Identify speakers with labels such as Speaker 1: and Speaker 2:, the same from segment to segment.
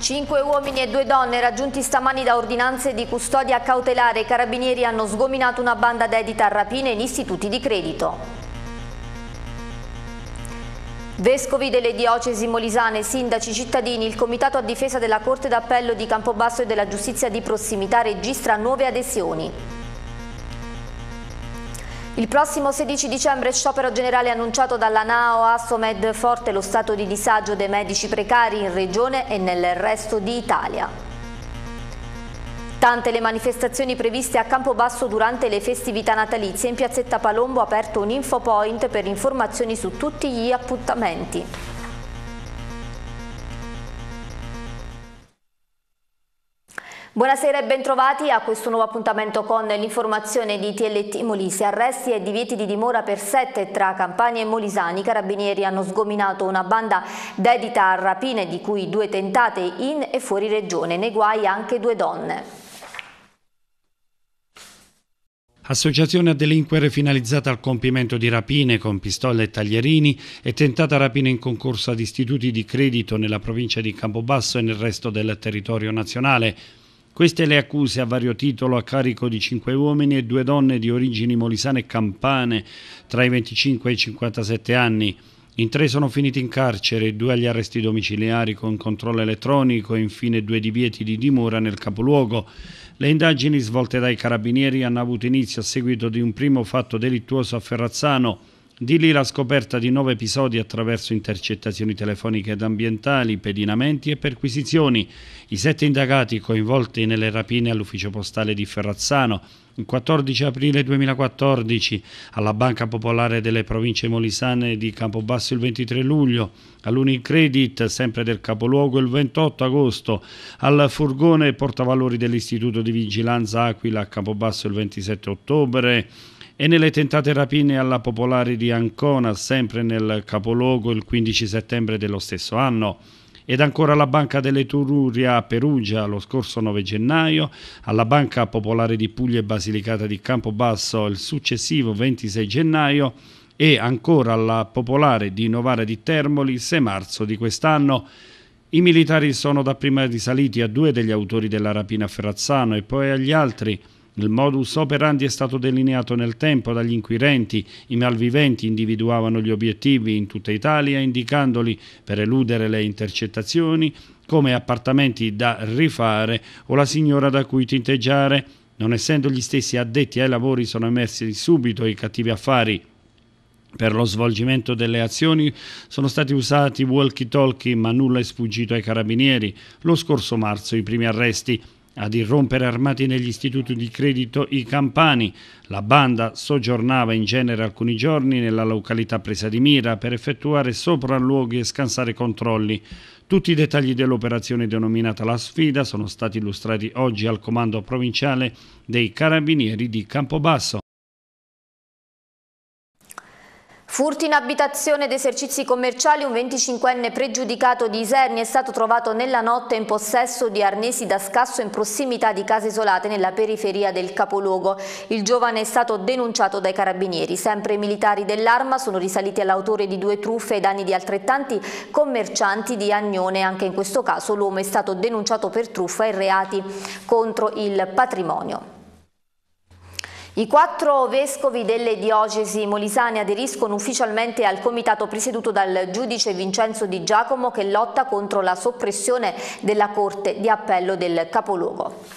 Speaker 1: 5 uomini e 2 donne raggiunti stamani da ordinanze di custodia cautelare. I carabinieri hanno sgominato una banda dedita a rapine in istituti di credito. Vescovi delle diocesi molisane, sindaci, cittadini, il Comitato a difesa della Corte d'Appello di Campobasso e della Giustizia di Prossimità registra nuove adesioni. Il prossimo 16 dicembre sciopero generale annunciato dalla NAO Assomed, forte lo stato di disagio dei medici precari in regione e nel resto d'Italia. Tante le manifestazioni previste a Campobasso durante le festività natalizie. In piazzetta Palombo ha aperto un infopoint per informazioni su tutti gli appuntamenti. Buonasera e bentrovati a questo nuovo appuntamento con l'informazione di TLT Molise. Arresti e divieti di dimora per 7 tra Campani e Molisani. I carabinieri hanno sgominato una banda dedita a rapine, di cui 2 tentate in e fuori regione. Nei guai anche 2 donne.
Speaker 2: Associazione a delinquere finalizzata al compimento di rapine con pistole e taglierini e tentata rapina in concorso ad istituti di credito nella provincia di Campobasso e nel resto del territorio nazionale. Queste le accuse a vario titolo a carico di 5 uomini e 2 donne di origini molisane e campane tra i 25 e i 57 anni. In 3 sono finiti in carcere, 2 agli arresti domiciliari con controllo elettronico e infine 2 divieti di dimora nel capoluogo. Le indagini svolte dai carabinieri hanno avuto inizio a seguito di un primo fatto delittuoso a Ferrazzano. Di lì la scoperta di 9 episodi attraverso intercettazioni telefoniche ed ambientali, pedinamenti e perquisizioni. I 7 indagati coinvolti nelle rapine all'ufficio postale di Ferrazzano il 14 aprile 2014, alla Banca Popolare delle Province Molisane di Campobasso il 23 luglio, all'Unicredit, sempre del capoluogo, il 28 agosto, al furgone portavalori dell'Istituto di Vigilanza Aquila a Campobasso il 27 ottobre, e nelle tentate rapine alla Popolare di Ancona, sempre nel capoluogo, il 15 settembre dello stesso anno. Ed ancora alla Banca delle Tururia a Perugia lo scorso 9 gennaio, alla Banca Popolare di Puglia e Basilicata di Campobasso il successivo 26 gennaio e ancora alla Popolare di Novara di Termoli il 6 marzo di quest'anno. I militari sono dapprima risaliti a 2 degli autori della rapina a Ferrazzano e poi agli altri. Il modus operandi è stato delineato nel tempo dagli inquirenti. I malviventi individuavano gli obiettivi in tutta Italia, indicandoli, per eludere le intercettazioni, come appartamenti da rifare o la signora da cui tinteggiare. Non essendo gli stessi addetti ai lavori, sono emersi subito i cattivi affari. Per lo svolgimento delle azioni sono stati usati walkie-talkie, ma nulla è sfuggito ai carabinieri. Lo scorso marzo i primi arresti. Ad irrompere armati negli istituti di credito i campani. La banda soggiornava in genere alcuni giorni nella località presa di mira per effettuare sopralluoghi e scansare controlli. Tutti i dettagli dell'operazione denominata La Sfida sono stati illustrati oggi al comando provinciale dei Carabinieri di Campobasso.
Speaker 1: Furti in abitazione ed esercizi commerciali. Un 25enne pregiudicato di Isernia è stato trovato nella notte in possesso di arnesi da scasso in prossimità di case isolate nella periferia del capoluogo. Il giovane è stato denunciato dai carabinieri. Sempre i militari dell'Arma sono risaliti all'autore di 2 truffe ai danni di altrettanti commercianti di Agnone. Anche in questo caso l'uomo è stato denunciato per truffa e reati contro il patrimonio. I 4 vescovi delle diocesi molisane aderiscono ufficialmente al comitato presieduto dal giudice Vincenzo Di Giacomo, che lotta contro la soppressione della Corte di Appello del capoluogo.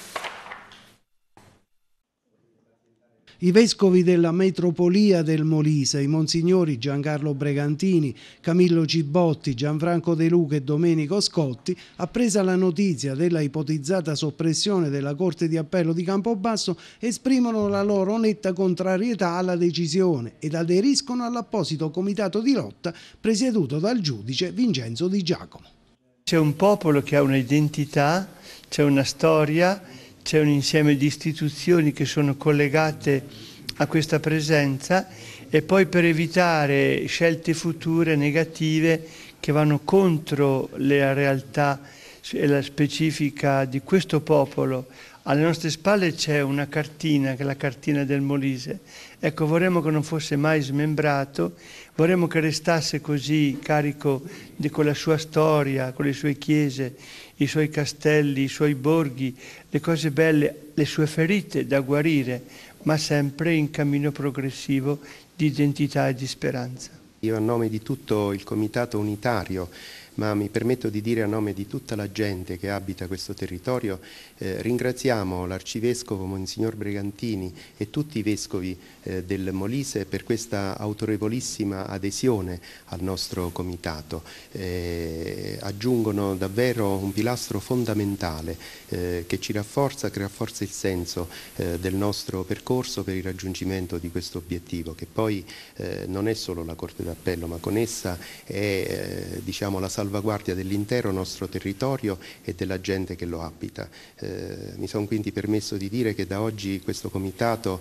Speaker 3: I vescovi della metropolia del Molise, i monsignori Giancarlo Bregantini, Camillo Cibotti, Gianfranco De Luca e Domenico Scotti, appresa la notizia della ipotizzata soppressione della Corte di Appello di Campobasso, esprimono la loro netta contrarietà alla decisione ed aderiscono all'apposito comitato di lotta presieduto dal giudice Vincenzo Di Giacomo.
Speaker 4: C'è un popolo che ha un'identità, c'è una storia, c'è un insieme di istituzioni che sono collegate a questa presenza, e poi per evitare scelte future negative che vanno contro la realtà e la specifica di questo popolo. Alle nostre spalle c'è una cartina, che è la cartina del Molise. Ecco, vorremmo che non fosse mai smembrato, vorremmo che restasse così carico con la sua storia, con le sue chiese i suoi castelli, i suoi borghi, le cose belle, le sue ferite da guarire, ma sempre in cammino progressivo di identità e di speranza.
Speaker 5: Io a nome di tutto il Comitato Unitario, ma mi permetto di dire a nome di tutta la gente che abita questo territorio, ringraziamo l'Arcivescovo Monsignor Bregantini e tutti i Vescovi del Molise per questa autorevolissima adesione al nostro Comitato. Aggiungono davvero un pilastro fondamentale che ci rafforza, che rafforza il senso del nostro percorso per il raggiungimento di questo obiettivo, che poi non è solo la Corte d'Appello, ma con essa è diciamo, la salvaguardia dell'intero nostro territorio e della gente che lo abita. Mi sono quindi permesso di dire che da oggi questo Comitato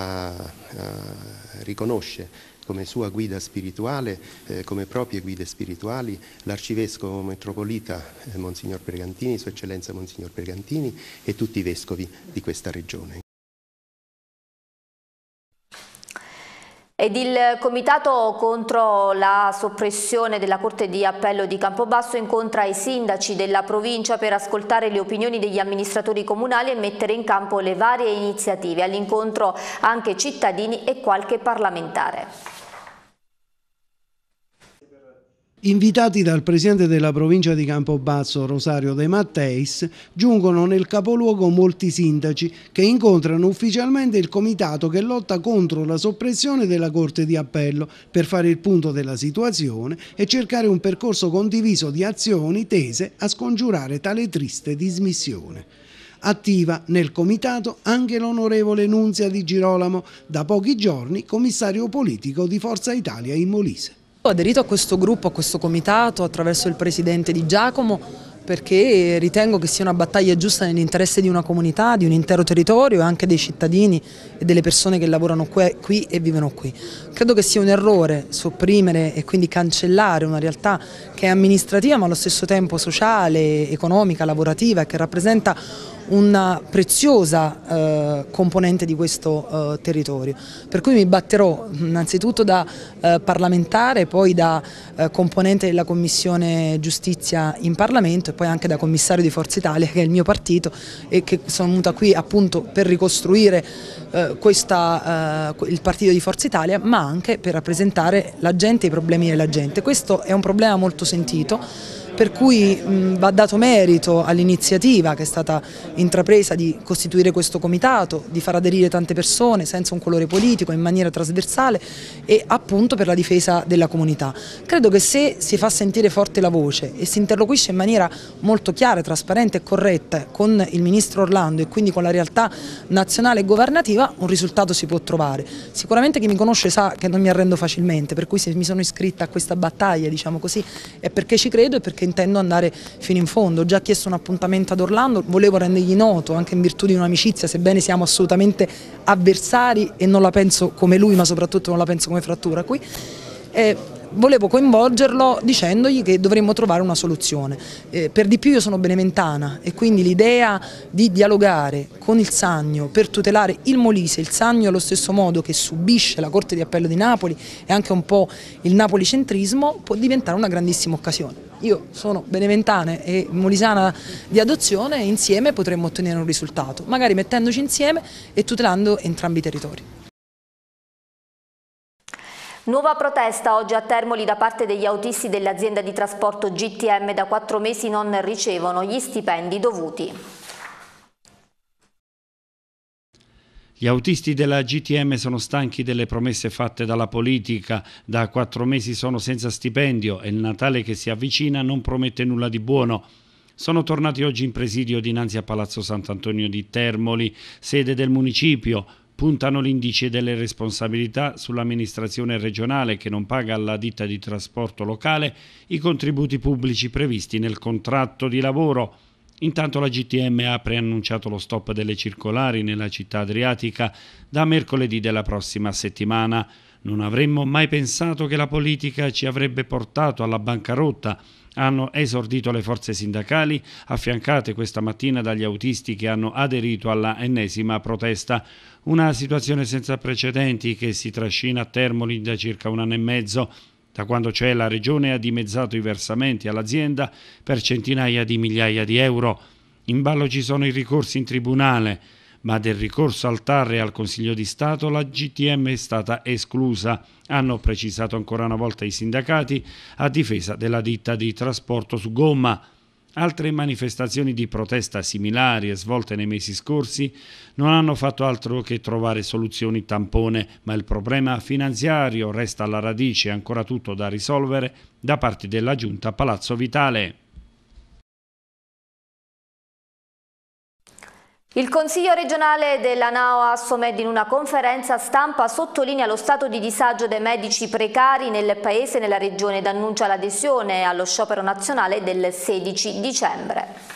Speaker 5: riconosce come sua guida spirituale, come proprie guide spirituali, l'Arcivescovo Metropolita Monsignor Bregantini, Sua Eccellenza Monsignor Bregantini e tutti i Vescovi di questa regione.
Speaker 1: Ed il Comitato contro la soppressione della Corte di Appello di Campobasso incontra i sindaci della provincia per ascoltare le opinioni degli amministratori comunali e mettere in campo le varie iniziative. All'incontro anche cittadini e qualche parlamentare.
Speaker 3: Invitati dal presidente della provincia di Campobasso, Rosario De Matteis, giungono nel capoluogo molti sindaci che incontrano ufficialmente il comitato che lotta contro la soppressione della Corte di Appello per fare il punto della situazione e cercare un percorso condiviso di azioni tese a scongiurare tale triste dismissione. Attiva nel comitato anche l'onorevole Nunzia Di Girolamo, da pochi giorni commissario politico di Forza Italia in Molise.
Speaker 6: Ho aderito a questo gruppo, a questo comitato attraverso il presidente Di Giacomo perché ritengo che sia una battaglia giusta nell'interesse di una comunità, di un intero territorio e anche dei cittadini e delle persone che lavorano qui e vivono qui. Credo che sia un errore sopprimere e quindi cancellare una realtà che è amministrativa ma allo stesso tempo sociale, economica, lavorativa e che rappresenta una preziosa componente di questo territorio, per cui mi batterò innanzitutto da parlamentare, poi da componente della Commissione Giustizia in Parlamento e poi anche da commissario di Forza Italia, che è il mio partito e che sono venuta qui appunto per ricostruire il partito di Forza Italia, ma anche per rappresentare la gente e i problemi della gente. Questo è un problema molto sentito, per cui va dato merito all'iniziativa che è stata intrapresa di costituire questo comitato, di far aderire tante persone senza un colore politico, in maniera trasversale e appunto per la difesa della comunità. Credo che se si fa sentire forte la voce e si interloquisce in maniera molto chiara, trasparente e corretta con il ministro Orlando e quindi con la realtà nazionale e governativa, un risultato si può trovare. Sicuramente chi mi conosce sa che non mi arrendo facilmente, per cui se mi sono iscritta a questa battaglia, diciamo così, è perché ci credo e perché intendo andare fino in fondo. Ho già chiesto un appuntamento ad Orlando, volevo rendergli noto anche in virtù di un'amicizia, sebbene siamo assolutamente avversari e non la penso come lui, ma soprattutto non la penso come Frattura qui. Volevo coinvolgerlo dicendogli che dovremmo trovare una soluzione. Per di più io sono beneventana e quindi l'idea di dialogare con il Sannio per tutelare il Molise, il Sannio allo stesso modo che subisce la Corte di Appello di Napoli e anche un po' il napolicentrismo, può diventare una grandissima occasione. Io sono beneventana e molisana di adozione e insieme potremmo ottenere un risultato, magari mettendoci insieme e tutelando entrambi i territori.
Speaker 1: Nuova protesta oggi a Termoli da parte degli autisti dell'azienda di trasporto GTM. Da 4 mesi non ricevono gli stipendi dovuti.
Speaker 2: Gli autisti della GTM sono stanchi delle promesse fatte dalla politica. Da 4 mesi sono senza stipendio e il Natale che si avvicina non promette nulla di buono. Sono tornati oggi in presidio dinanzi a Palazzo Sant'Antonio di Termoli, sede del municipio. Puntano l'indice delle responsabilità sull'amministrazione regionale che non paga alla ditta di trasporto locale i contributi pubblici previsti nel contratto di lavoro. Intanto la GTM ha preannunciato lo stop delle circolari nella città adriatica da mercoledì della prossima settimana. Non avremmo mai pensato che la politica ci avrebbe portato alla bancarotta. Hanno esordito le forze sindacali, affiancate questa mattina dagli autisti che hanno aderito alla ennesima protesta. Una situazione senza precedenti che si trascina a Termoli da circa 1 anno e mezzo. Da quando c'è la Regione ha dimezzato i versamenti all'azienda per centinaia di migliaia di euro. In ballo ci sono i ricorsi in tribunale, ma del ricorso al TAR e al Consiglio di Stato la GTM è stata esclusa, hanno precisato ancora una volta i sindacati a difesa della ditta di trasporto su gomma. Altre manifestazioni di protesta similari e svolte nei mesi scorsi non hanno fatto altro che trovare soluzioni tampone, ma il problema finanziario resta alla radice e ancora tutto da risolvere da parte della Giunta Palazzo Vitale.
Speaker 1: Il Consiglio regionale della NAO Assomed in una conferenza stampa sottolinea lo stato di disagio dei medici precari nel paese e nella regione ed annuncia l'adesione allo sciopero nazionale del 16 dicembre.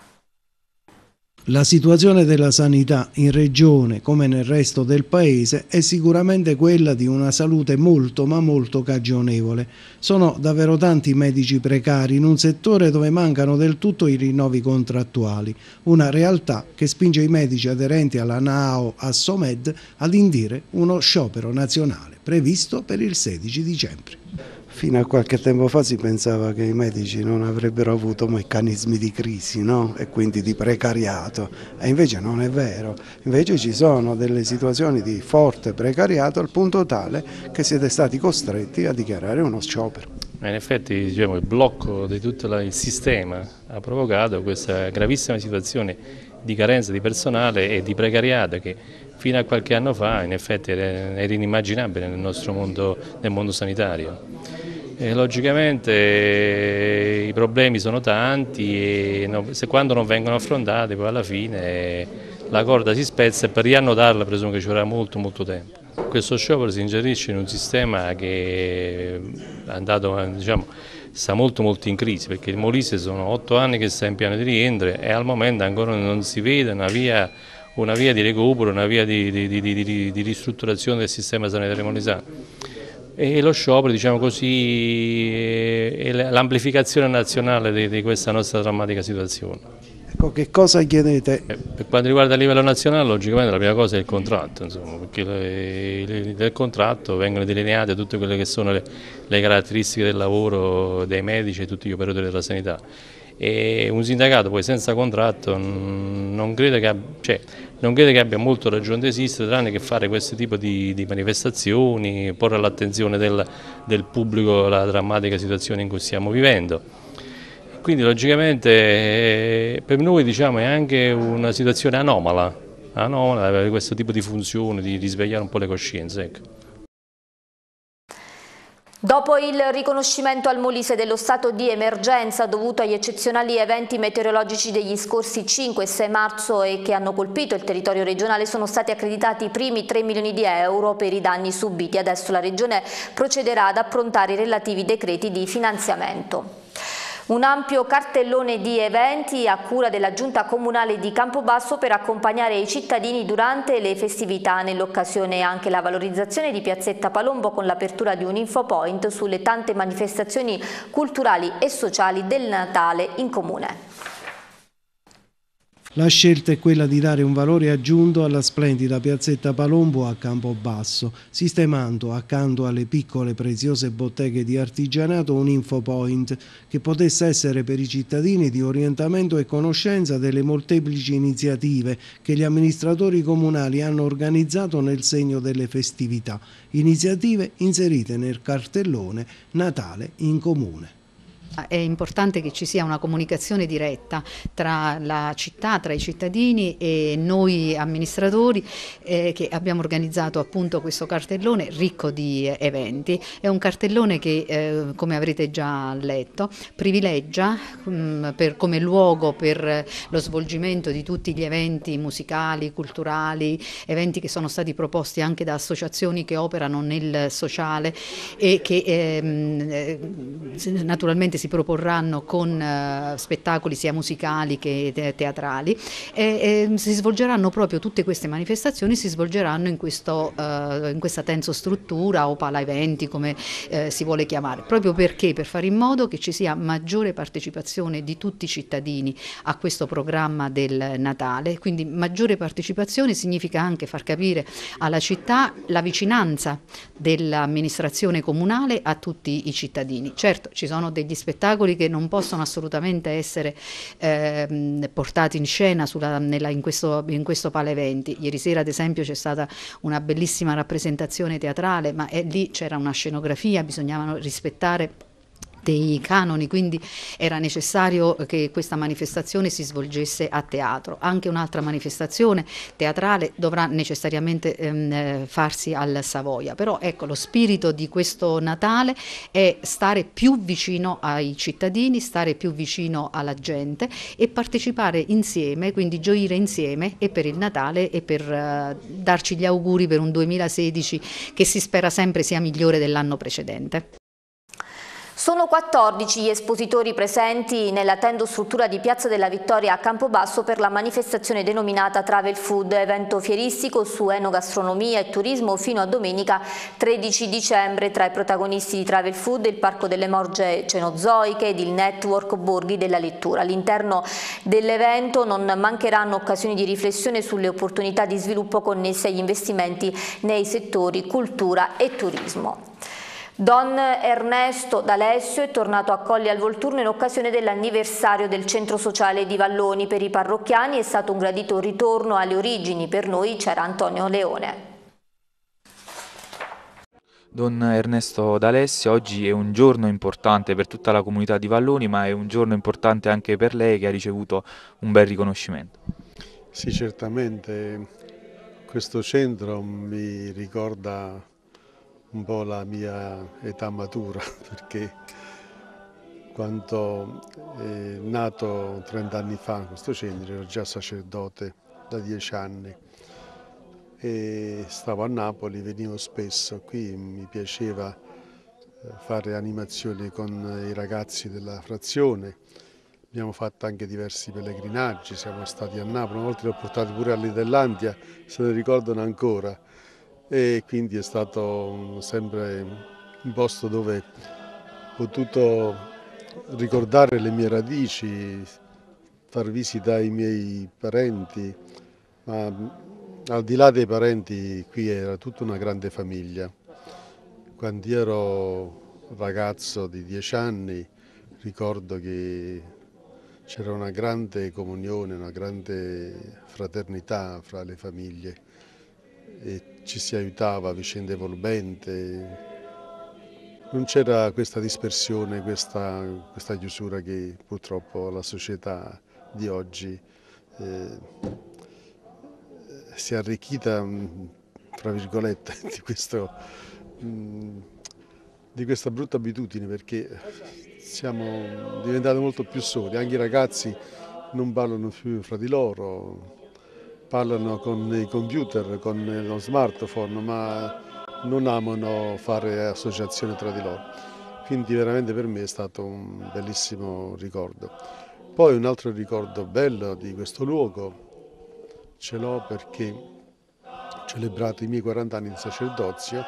Speaker 3: La situazione della sanità in regione come nel resto del paese è sicuramente quella di una salute molto ma molto cagionevole. Sono davvero tanti i medici precari in un settore dove mancano del tutto i rinnovi contrattuali, una realtà che spinge i medici aderenti alla NAO Assomed ad indire uno sciopero nazionale previsto per il 16 dicembre. Fino a qualche tempo fa si pensava che i medici non avrebbero avuto meccanismi di crisi, no? E quindi di precariato, e invece non è vero, invece ci sono delle situazioni di forte precariato al punto tale che siete stati costretti a dichiarare uno sciopero.
Speaker 7: In effetti il blocco di tutto il sistema ha provocato questa gravissima situazione di carenza di personale e di precariato che fino a qualche anno fa in effetti era inimmaginabile nel nostro mondo, nel mondo sanitario. E logicamente i problemi sono tanti e quando non vengono affrontati poi alla fine la corda si spezza e per riannodarla presumo che ci vorrà molto tempo. Questo sciopero si inserisce in un sistema che è andato, sta molto in crisi, perché il Molise sono 8 anni che sta in piano di rientro e al momento ancora non si vede una via di recupero, una via di ristrutturazione del sistema sanitario molisano. E lo sciopero, diciamo così, è l'amplificazione nazionale di questa nostra drammatica situazione.
Speaker 3: Ecco, che cosa chiedete?
Speaker 7: Per quanto riguarda il livello nazionale, logicamente la prima cosa è il contratto, insomma, perché nel contratto vengono delineate tutte quelle che sono le caratteristiche del lavoro dei medici e tutti gli operatori della sanità. E un sindacato poi senza contratto non credo che abbia molto ragione di esistere, tranne che fare questo tipo di manifestazioni, porre all'attenzione del pubblico la drammatica situazione in cui stiamo vivendo. Quindi logicamente per noi è anche una situazione anomala avere questo tipo di funzione, di risvegliare un po' le coscienze. Ecco.
Speaker 1: Dopo il riconoscimento al Molise dello stato di emergenza dovuto agli eccezionali eventi meteorologici degli scorsi 5 e 6 marzo e che hanno colpito il territorio regionale, sono stati accreditati i primi 3 milioni di euro per i danni subiti. Adesso la Regione procederà ad approntare i relativi decreti di finanziamento. Un ampio cartellone di eventi a cura della Giunta Comunale di Campobasso per accompagnare i cittadini durante le festività. Nell'occasione anche la valorizzazione di Piazzetta Palombo con l'apertura di un infopoint sulle tante manifestazioni culturali e sociali del Natale in comune.
Speaker 3: La scelta è quella di dare un valore aggiunto alla splendida Piazzetta Palombo a Campobasso, sistemando accanto alle piccole preziose botteghe di artigianato un infopoint che potesse essere per i cittadini di orientamento e conoscenza delle molteplici iniziative che gli amministratori comunali hanno organizzato nel segno delle festività, iniziative inserite nel cartellone Natale in Comune.
Speaker 8: È importante che ci sia una comunicazione diretta tra la città, tra i cittadini e noi amministratori che abbiamo organizzato appunto questo cartellone ricco di eventi. È un cartellone che, come avrete già letto, privilegia come luogo per lo svolgimento di tutti gli eventi musicali, culturali, eventi che sono stati proposti anche da associazioni che operano nel sociale e che naturalmente si si proporranno con spettacoli sia musicali che teatrali, si svolgeranno proprio tutte queste manifestazioni, si svolgeranno in questa tensostruttura o pala eventi, come si vuole chiamare, proprio perché per fare in modo che ci sia maggiore partecipazione di tutti i cittadini a questo programma del Natale. Quindi maggiore partecipazione significa anche far capire alla città la vicinanza dell'amministrazione comunale a tutti i cittadini. Certo, ci sono degli spettacoli che non possono assolutamente essere portati in scena in questo pala eventi. Ieri sera ad esempio c'è stata una bellissima rappresentazione teatrale, ma lì c'era una scenografia, bisognava rispettare dei canoni, quindi era necessario che questa manifestazione si svolgesse a teatro. Anche un'altra manifestazione teatrale dovrà necessariamente farsi al Savoia, però ecco, lo spirito di questo Natale è stare più vicino ai cittadini, stare più vicino alla gente e partecipare insieme, quindi gioire insieme e per il Natale e per darci gli auguri per un 2016 che si spera sempre sia migliore dell'anno precedente.
Speaker 1: Sono 14 gli espositori presenti nella tendostruttura di Piazza della Vittoria a Campobasso per la manifestazione denominata Travel Food, evento fieristico su enogastronomia e turismo fino a domenica 13 dicembre. Tra i protagonisti di Travel Food il Parco delle Morge Cenozoiche ed il Network Borghi della Lettura. All'interno dell'evento non mancheranno occasioni di riflessione sulle opportunità di sviluppo connesse agli investimenti nei settori cultura e turismo. Don Ernesto D'Alessio è tornato a Colli al Volturno in occasione dell'anniversario del centro sociale di Valloni. Per i parrocchiani è stato un gradito ritorno alle origini, per noi c'era Antonio Leone.
Speaker 9: Don Ernesto D'Alessio, oggi è un giorno importante per tutta la comunità di Valloni, ma è un giorno importante anche per lei che ha ricevuto un bel riconoscimento.
Speaker 10: Sì, certamente questo centro mi ricorda un po' la mia età matura, perché quando è nato 30 anni fa questo centro ero già sacerdote da 10 anni e stavo a Napoli, venivo spesso, qui mi piaceva fare animazioni con i ragazzi della frazione, abbiamo fatto anche diversi pellegrinaggi, siamo stati a Napoli, una volta li ho portati pure all'Idellandia, se ne ricordano ancora. E quindi è stato sempre un posto dove ho potuto ricordare le mie radici, far visita ai miei parenti, ma al di là dei parenti qui era tutta una grande famiglia. Quando ero ragazzo di 10 anni ricordo che c'era una grande comunione, una grande fraternità fra le famiglie e ci si aiutava vicendevolmente, non c'era questa dispersione, questa chiusura che purtroppo la società di oggi si è arricchita, tra virgolette, di questa brutta abitudine, perché siamo diventati molto più soli, anche i ragazzi non parlano più fra di loro, parlano con i computer, con lo smartphone, ma non amano fare associazioni tra di loro. Quindi veramente per me è stato un bellissimo ricordo. Poi un altro ricordo bello di questo luogo ce l'ho perché ho celebrato i miei 40 anni di sacerdozio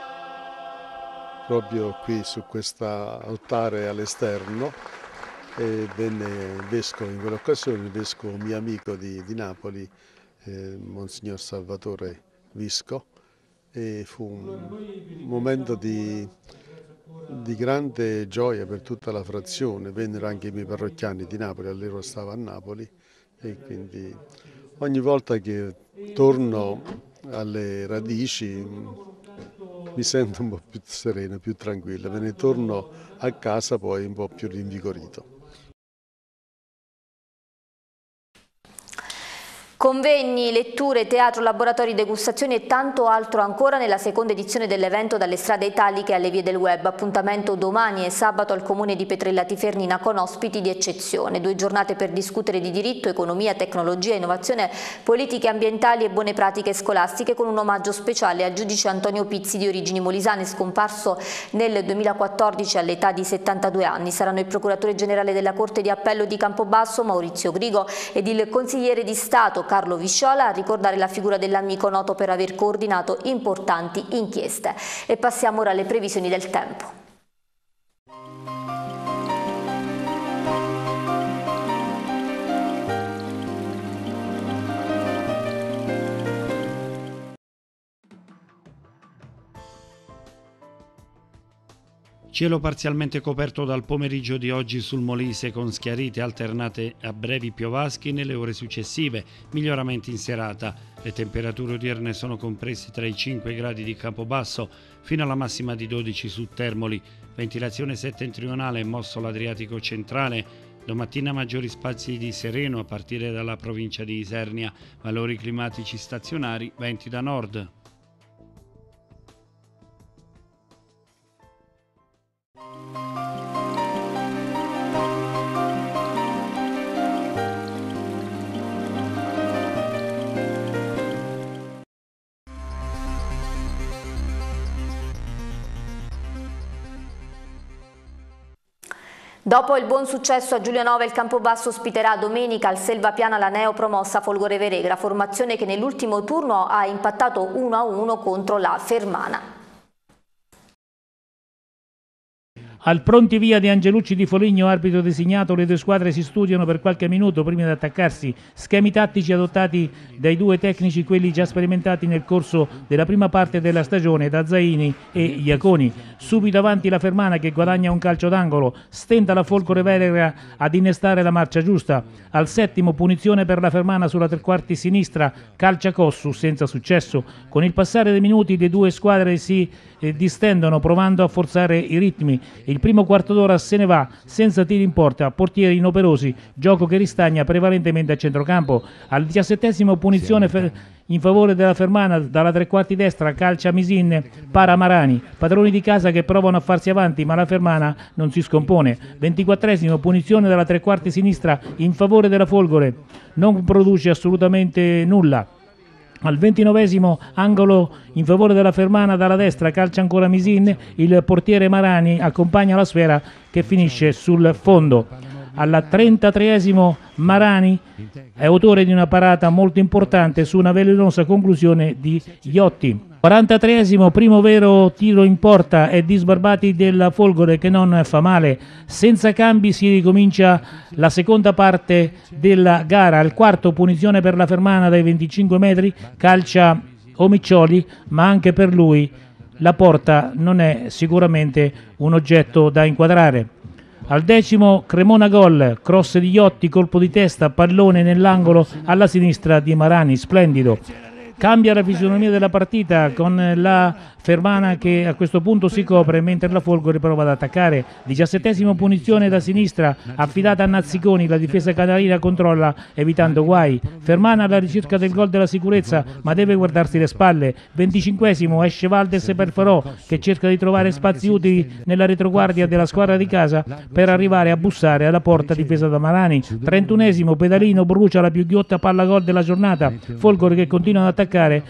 Speaker 10: proprio qui su questo altare all'esterno. E venne il vescovo in quell'occasione, il vescovo mio amico di Napoli, Monsignor Salvatore Visco, e fu un momento di grande gioia per tutta la frazione. Vennero anche i miei parrocchiani di Napoli, all'epoca stavo a Napoli, e quindi ogni volta che torno alle radici mi sento un po' più sereno, più tranquillo, me ne torno a casa poi un po' più rinvigorito.
Speaker 1: Convegni, letture, teatro, laboratori, degustazioni e tanto altro ancora nella seconda edizione dell'evento Dalle strade italiche alle vie del web. Appuntamento domani e sabato al comune di Petrella Tifernina con ospiti di eccezione. 2 giornate per discutere di diritto, economia, tecnologia, innovazione, politiche ambientali e buone pratiche scolastiche, con un omaggio speciale al giudice Antonio Pizzi, di origini molisane, scomparso nel 2014 all'età di 72 anni. Saranno il procuratore generale della Corte di Appello di Campobasso, Maurizio Grigo, ed il consigliere di Stato Carlo Visciola a ricordare la figura dell'amico noto per aver coordinato importanti inchieste. E passiamo ora alle previsioni del tempo.
Speaker 2: Cielo parzialmente coperto dal pomeriggio di oggi sul Molise, con schiarite alternate a brevi piovaschi nelle ore successive, miglioramenti in serata. Le temperature odierne sono comprese tra i 5 gradi di Campobasso fino alla massima di 12 su Termoli. Ventilazione settentrionale mosso l'Adriatico centrale. Domattina maggiori spazi di sereno a partire dalla provincia di Isernia. Valori climatici stazionari, venti da nord.
Speaker 1: Dopo il buon successo a Giulianova, il Campobasso ospiterà domenica al Selva Piana la neopromossa Folgore Veregra, formazione che nell'ultimo turno ha impattato 1-1 contro la Fermana.
Speaker 11: Al pronti via di Angelucci di Foligno, arbitro designato, le 2 squadre si studiano per qualche minuto prima di attaccarsi. Schemi tattici adottati dai 2 tecnici, quelli già sperimentati nel corso della prima parte della stagione da Zaini e Iaconi. Subito avanti la Fermana, che guadagna un calcio d'angolo, stenta la Folgore Veregra ad innestare la marcia giusta. Al 7° punizione per la Fermana sulla trequarti sinistra, calcia Cossu, senza successo. Con il passare dei minuti le 2 squadre si distendono provando a forzare i ritmi. Il primo quarto d'ora se ne va senza tiri in porta, portieri inoperosi, gioco che ristagna prevalentemente a centrocampo. Al 17° punizione in favore della Fermana dalla trequarti destra, calcia Misin, para Marani, padroni di casa che provano a farsi avanti ma la Fermana non si scompone. 24° punizione dalla trequarti sinistra in favore della Folgore, non produce assolutamente nulla. Al 29° angolo in favore della Fermana dalla destra, calcia ancora Misin, il portiere Marani accompagna la sfera che finisce sul fondo. Al 33° Marani è autore di una parata molto importante su una velenosa conclusione di Iotti. 43° primo vero tiro in porta e di Sbarbati della Folgore che non fa male. Senza cambi si ricomincia la seconda parte della gara. Al 4° punizione per la Fermana dai 25 metri, calcia Omiccioli, ma anche per lui la porta non è sicuramente un oggetto da inquadrare. Al 10° Cremona gol, cross di Iotti, colpo di testa, pallone nell'angolo alla sinistra di Marani, splendido. Cambia la fisionomia della partita con la Fermana che a questo punto si copre mentre la Folgore prova ad attaccare. 17° punizione da sinistra affidata a Nazziconi, la difesa canarina controlla evitando guai. Fermana alla ricerca del gol della sicurezza ma deve guardarsi le spalle. 25° esce Valdes per Farò che cerca di trovare spazi utili nella retroguardia della squadra di casa per arrivare a bussare alla porta difesa da Marani. 31° Pedalino brucia la più ghiotta palla gol della giornata. Folgore che continua ad attaccare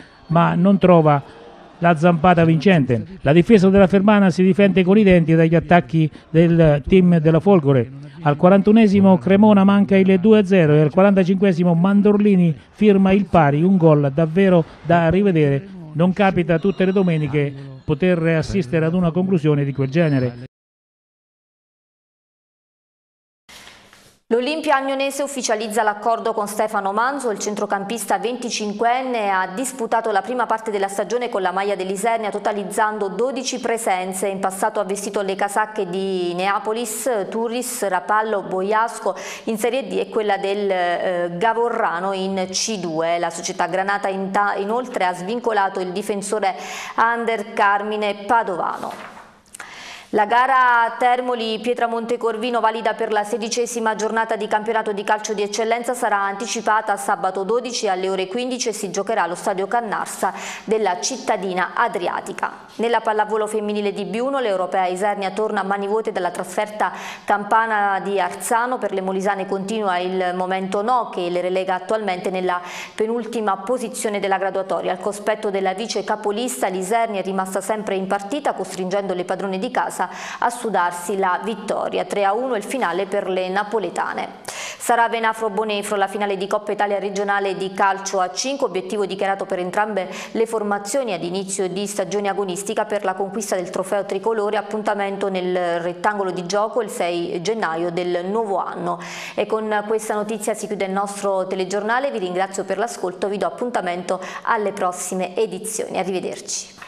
Speaker 11: ma non trova la zampata vincente. La difesa della Fermana si difende con i denti dagli attacchi del team della Folgore. Al 41° Cremona manca il 2-0 e al 45° Mandorlini firma il pari, un gol davvero da rivedere. Non capita tutte le domeniche poter assistere ad una conclusione di quel genere.
Speaker 1: L'Olimpia Agnonese ufficializza l'accordo con Stefano Manzo. Il centrocampista 25enne ha disputato la prima parte della stagione con la maglia dell'Isernia, totalizzando 12 presenze. In passato ha vestito le casacche di Neapolis, Turris, Rapallo, Boiasco in Serie D e quella del Gavorrano in C2. La società granata inoltre ha svincolato il difensore under Carmine Padovano. La gara Termoli-Pietramonte Corvino, valida per la 16ª giornata di campionato di calcio di eccellenza, sarà anticipata a sabato 12 alle ore 15 e si giocherà allo stadio Cannarsa della cittadina adriatica. Nella pallavolo femminile di B1, l'Europea Isernia torna a mani vuote dalla trasferta campana di Arzano. Per le molisane continua il momento no, che le relega attualmente nella penultima posizione della graduatoria. Al cospetto della vice capolista, l'Isernia è rimasta sempre in partita, costringendo le padrone di casa a sudarsi la vittoria. 3-1 il finale per le napoletane. Sarà Venafro-Bonefro la finale di Coppa Italia regionale di calcio a 5, obiettivo dichiarato per entrambe le formazioni ad inizio di stagione agonistica per la conquista del trofeo tricolore. Appuntamento nel rettangolo di gioco il 6 gennaio del nuovo anno. E con questa notizia si chiude il nostro telegiornale. Vi ringrazio per l'ascolto, vi do appuntamento alle prossime edizioni. Arrivederci.